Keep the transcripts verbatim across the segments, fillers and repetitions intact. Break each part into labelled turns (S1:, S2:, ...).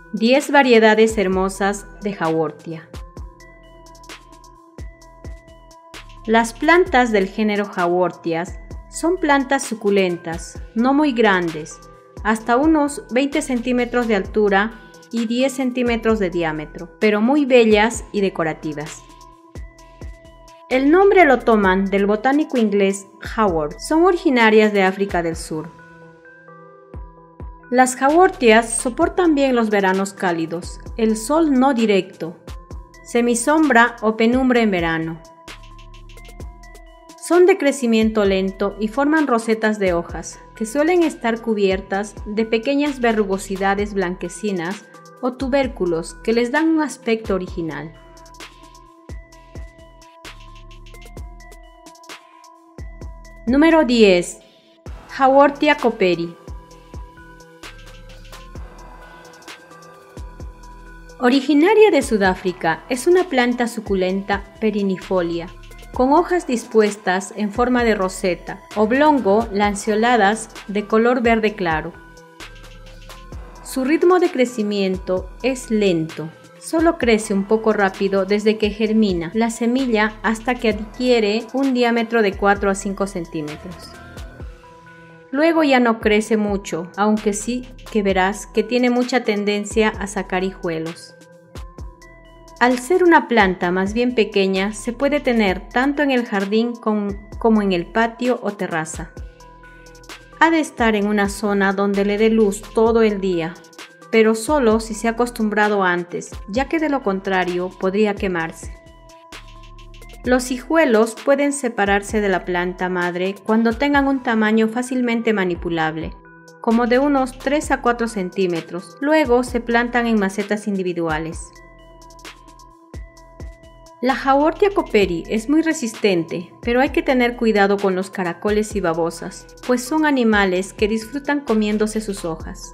S1: diez variedades hermosas de Haworthia. Las plantas del género Haworthias son plantas suculentas, no muy grandes, hasta unos veinte centímetros de altura y diez centímetros de diámetro, pero muy bellas y decorativas. El nombre lo toman del botánico inglés Howard. Son originarias de África del Sur. Las Haworthias soportan bien los veranos cálidos, el sol no directo, semisombra o penumbra en verano. Son de crecimiento lento y forman rosetas de hojas, que suelen estar cubiertas de pequeñas verrugosidades blanquecinas o tubérculos que les dan un aspecto original. Número diez. Haworthia cooperi. Originaria de Sudáfrica, es una planta suculenta perennifolia, con hojas dispuestas en forma de roseta, oblongo-lanceoladas de color verde claro. Su ritmo de crecimiento es lento, solo crece un poco rápido desde que germina la semilla hasta que adquiere un diámetro de cuatro a cinco centímetros. Luego ya no crece mucho, aunque sí que verás que tiene mucha tendencia a sacar hijuelos. Al ser una planta más bien pequeña, se puede tener tanto en el jardín como en el patio o terraza. Ha de estar en una zona donde le dé luz todo el día, pero solo si se ha acostumbrado antes, ya que de lo contrario podría quemarse. Los hijuelos pueden separarse de la planta madre cuando tengan un tamaño fácilmente manipulable, como de unos tres a cuatro centímetros. Luego se plantan en macetas individuales. La Haworthia cooperi es muy resistente, pero hay que tener cuidado con los caracoles y babosas, pues son animales que disfrutan comiéndose sus hojas.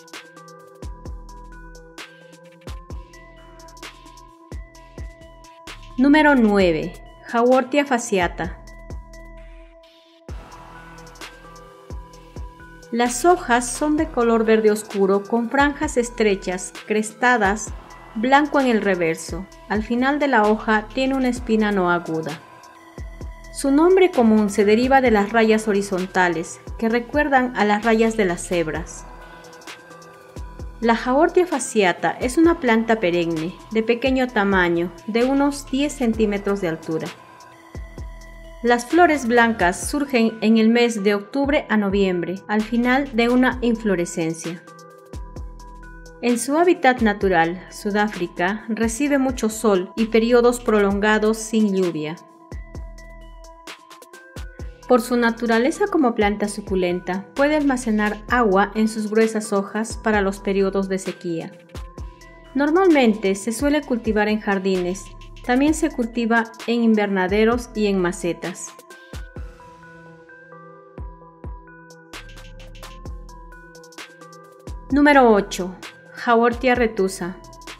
S1: Número nueve. Haworthia fasciata. Las hojas son de color verde oscuro con franjas estrechas, crestadas, blanco en el reverso. Al final de la hoja tiene una espina no aguda. Su nombre común se deriva de las rayas horizontales, que recuerdan a las rayas de las cebras. La Haworthia fasciata es una planta perenne, de pequeño tamaño, de unos diez centímetros de altura. Las flores blancas surgen en el mes de octubre a noviembre, al final de una inflorescencia. En su hábitat natural, Sudáfrica, recibe mucho sol y periodos prolongados sin lluvia. Por su naturaleza como planta suculenta, puede almacenar agua en sus gruesas hojas para los periodos de sequía. Normalmente se suele cultivar en jardines, también se cultiva en invernaderos y en macetas. Número ocho. Haworthia retusa.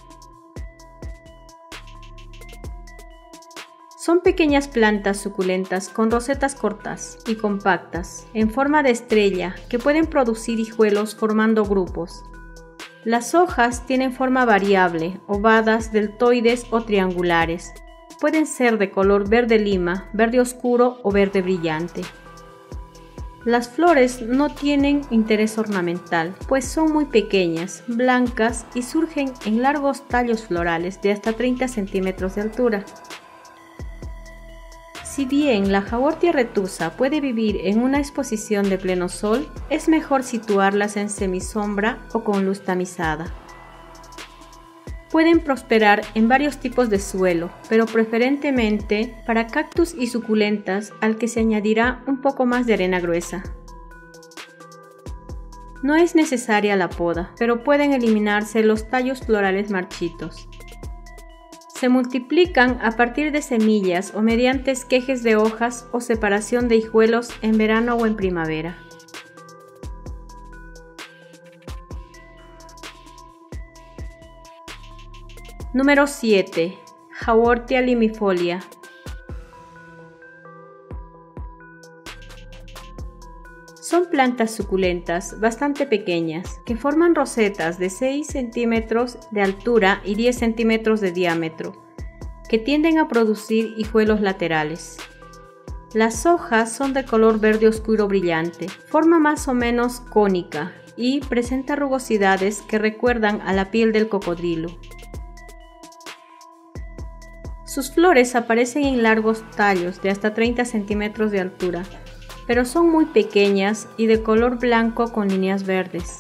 S1: Son pequeñas plantas suculentas con rosetas cortas y compactas, en forma de estrella, que pueden producir hijuelos formando grupos. Las hojas tienen forma variable, ovadas, deltoides o triangulares. Pueden ser de color verde lima, verde oscuro o verde brillante. Las flores no tienen interés ornamental, pues son muy pequeñas, blancas y surgen en largos tallos florales de hasta treinta centímetros de altura. Si bien la Haworthia retusa puede vivir en una exposición de pleno sol, es mejor situarlas en semisombra o con luz tamizada. Pueden prosperar en varios tipos de suelo, pero preferentemente para cactus y suculentas, al que se añadirá un poco más de arena gruesa. No es necesaria la poda, pero pueden eliminarse los tallos florales marchitos. Se multiplican a partir de semillas o mediante esquejes de hojas o separación de hijuelos en verano o en primavera. Número siete. Haworthia limifolia. Son plantas plantas suculentas bastante pequeñas que forman rosetas de seis centímetros de altura y diez centímetros de diámetro, que tienden a producir hijuelos laterales. Las hojas son de color verde oscuro brillante, forma más o menos cónica y presenta rugosidades que recuerdan a la piel del cocodrilo. Sus flores aparecen en largos tallos de hasta treinta centímetros de altura, pero son muy pequeñas y de color blanco con líneas verdes.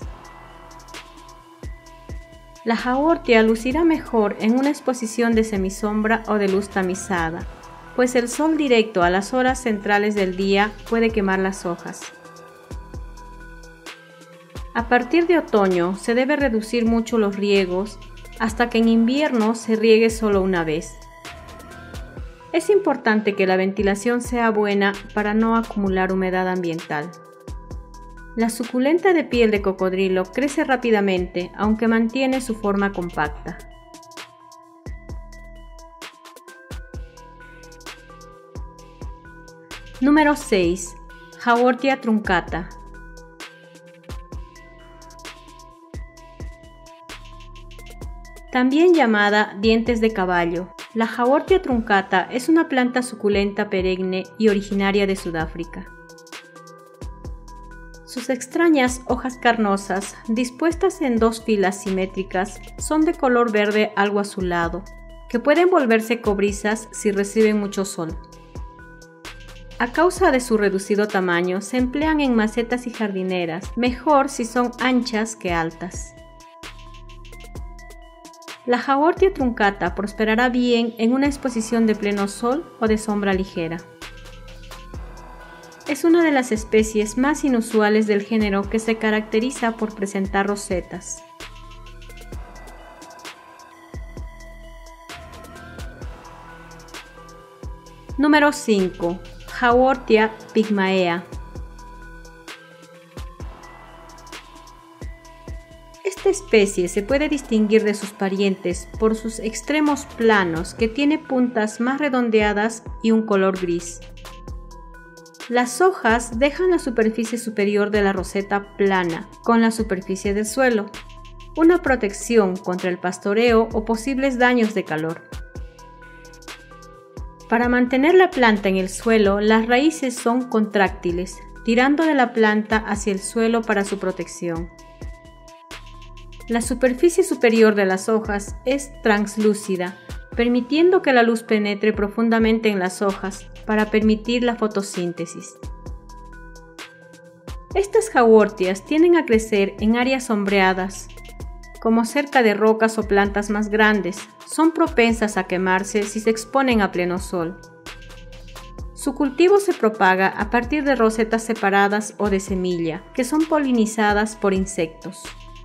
S1: La Haworthia lucirá mejor en una exposición de semisombra o de luz tamizada, pues el sol directo a las horas centrales del día puede quemar las hojas. A partir de otoño se debe reducir mucho los riegos hasta que en invierno se riegue solo una vez. Es importante que la ventilación sea buena para no acumular humedad ambiental. La suculenta de piel de cocodrilo crece rápidamente, aunque mantiene su forma compacta. Número seis. Haworthia truncata. También llamada dientes de caballo. La Haworthia truncata es una planta suculenta perenne y originaria de Sudáfrica. Sus extrañas hojas carnosas, dispuestas en dos filas simétricas, son de color verde algo azulado, que pueden volverse cobrizas si reciben mucho sol. A causa de su reducido tamaño, se emplean en macetas y jardineras, mejor si son anchas que altas. La Haworthia truncata prosperará bien en una exposición de pleno sol o de sombra ligera. Es una de las especies más inusuales del género que se caracteriza por presentar rosetas. Número cinco. Haworthia pygmaea. Esta especie se puede distinguir de sus parientes por sus extremos planos, que tiene puntas más redondeadas y un color gris. Las hojas dejan la superficie superior de la roseta plana con la superficie del suelo, una protección contra el pastoreo o posibles daños de calor. Para mantener la planta en el suelo, las raíces son contráctiles, tirando de la planta hacia el suelo para su protección. La superficie superior de las hojas es translúcida, permitiendo que la luz penetre profundamente en las hojas para permitir la fotosíntesis. Estas Haworthias tienden a crecer en áreas sombreadas, como cerca de rocas o plantas más grandes. Son propensas a quemarse si se exponen a pleno sol. Su cultivo se propaga a partir de rosetas separadas o de semilla, que son polinizadas por insectos.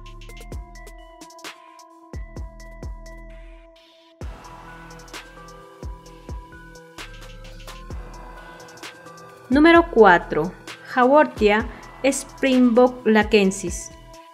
S1: Número cuatro. Haworthia Springbok lackensis.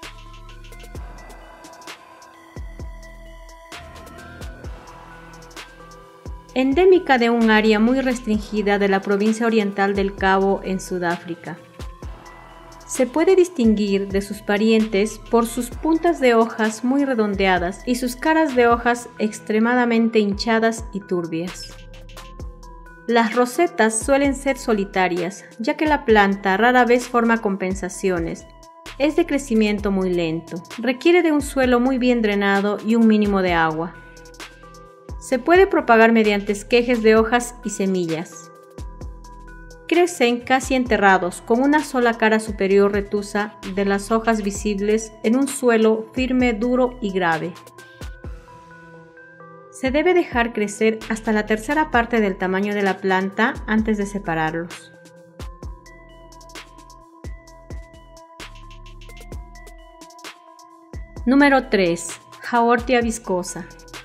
S1: Endémica de un área muy restringida de la provincia oriental del Cabo en Sudáfrica. Se puede distinguir de sus parientes por sus puntas de hojas muy redondeadas y sus caras de hojas extremadamente hinchadas y turbias. Las rosetas suelen ser solitarias, ya que la planta rara vez forma compensaciones. Es de crecimiento muy lento, requiere de un suelo muy bien drenado y un mínimo de agua. Se puede propagar mediante esquejes de hojas y semillas. Crecen casi enterrados, con una sola cara superior retusa de las hojas visibles en un suelo firme, duro y grave. Se debe dejar crecer hasta la tercera parte del tamaño de la planta antes de separarlos. Número tres. Haworthia viscosa.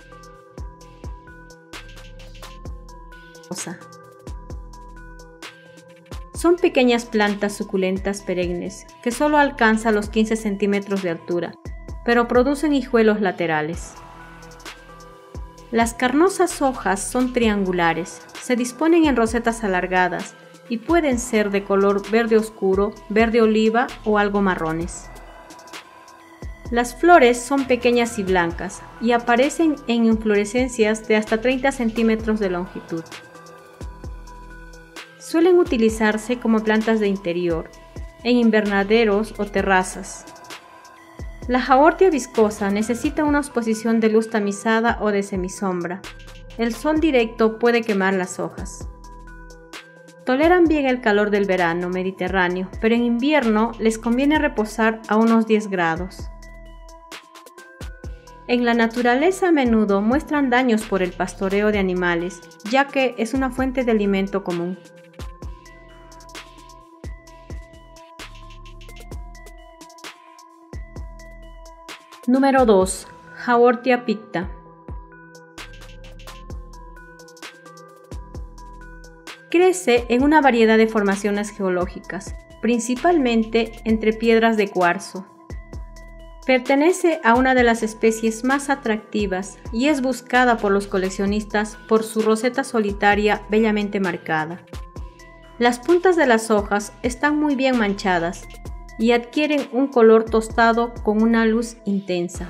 S1: Son pequeñas plantas suculentas perennes que solo alcanzan los quince centímetros de altura, pero producen hijuelos laterales. Las carnosas hojas son triangulares, se disponen en rosetas alargadas y pueden ser de color verde oscuro, verde oliva o algo marrones. Las flores son pequeñas y blancas y aparecen en inflorescencias de hasta treinta centímetros de longitud. Suelen utilizarse como plantas de interior, en invernaderos o terrazas. La Haworthia viscosa necesita una exposición de luz tamizada o de semisombra. El sol directo puede quemar las hojas. Toleran bien el calor del verano mediterráneo, pero en invierno les conviene reposar a unos diez grados. En la naturaleza a menudo muestran daños por el pastoreo de animales, ya que es una fuente de alimento común. Número dos. Haworthia picta. Crece en una variedad de formaciones geológicas, principalmente entre piedras de cuarzo. Pertenece a una de las especies más atractivas y es buscada por los coleccionistas por su roseta solitaria bellamente marcada. Las puntas de las hojas están muy bien manchadas y adquieren un color tostado con una luz intensa.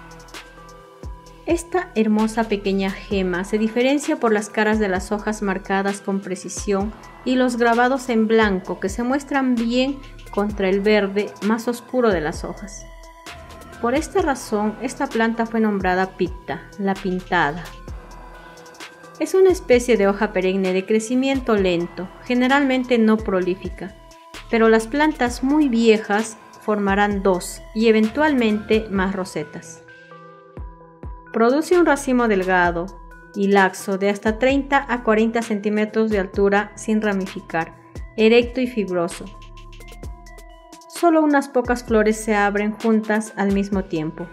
S1: Esta hermosa pequeña gema se diferencia por las caras de las hojas marcadas con precisión y los grabados en blanco que se muestran bien contra el verde más oscuro de las hojas. Por esta razón, esta planta fue nombrada picta, la pintada. Es una especie de hoja perenne de crecimiento lento, generalmente no prolífica, pero las plantas muy viejas formarán dos y eventualmente más rosetas. Produce un racimo delgado y laxo de hasta treinta a cuarenta centímetros de altura sin ramificar, erecto y fibroso. Solo unas pocas flores se abren juntas al mismo tiempo.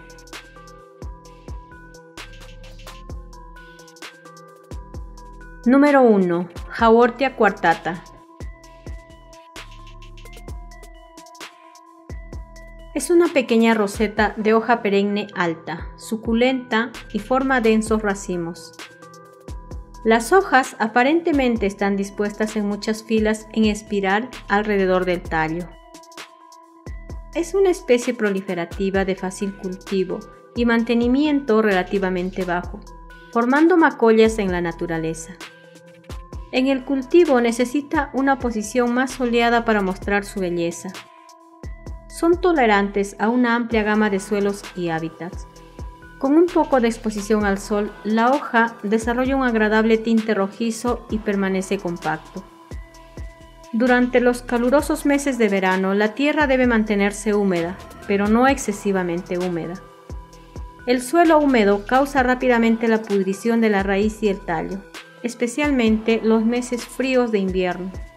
S1: Número uno. Haworthia coartata. Es una pequeña roseta de hoja perenne alta, suculenta y forma densos racimos. Las hojas aparentemente están dispuestas en muchas filas en espiral alrededor del tallo. Es una especie proliferativa de fácil cultivo y mantenimiento relativamente bajo, formando macollas en la naturaleza. En el cultivo necesita una posición más soleada para mostrar su belleza. Son tolerantes a una amplia gama de suelos y hábitats. Con un poco de exposición al sol, la hoja desarrolla un agradable tinte rojizo y permanece compacto. Durante los calurosos meses de verano, la tierra debe mantenerse húmeda, pero no excesivamente húmeda. El suelo húmedo causa rápidamente la pudrición de la raíz y el tallo, especialmente los meses fríos de invierno.